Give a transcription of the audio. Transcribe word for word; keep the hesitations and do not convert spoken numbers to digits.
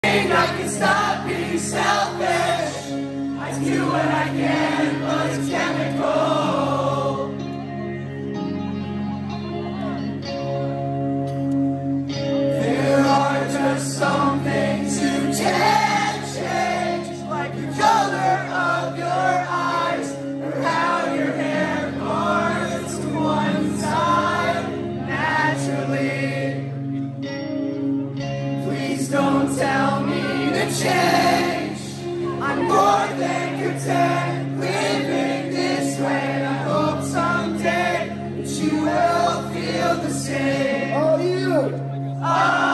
I can stop being selfish. I do what I can, but it's chemical. There are just some things you can't change, like the color of your eyes, or how your hair parts to one side naturally. Please don't tell me to change. I'm more than content living this way. I hope someday that you will feel the same. Oh, you! Oh.